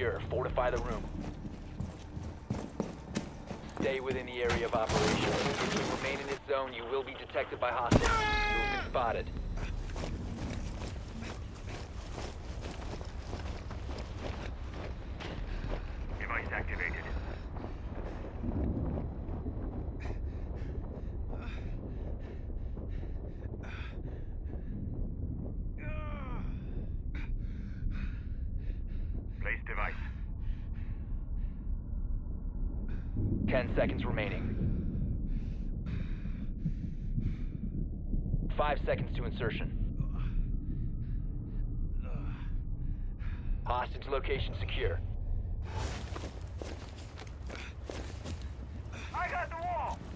secure. Fortify the room. Stay within the area of operation. If you remain in this zone, you will be detected by hostiles. You have been spotted. Device activated. Place device. 10 seconds remaining. 5 seconds to insertion. Hostage location secure. I got the wall!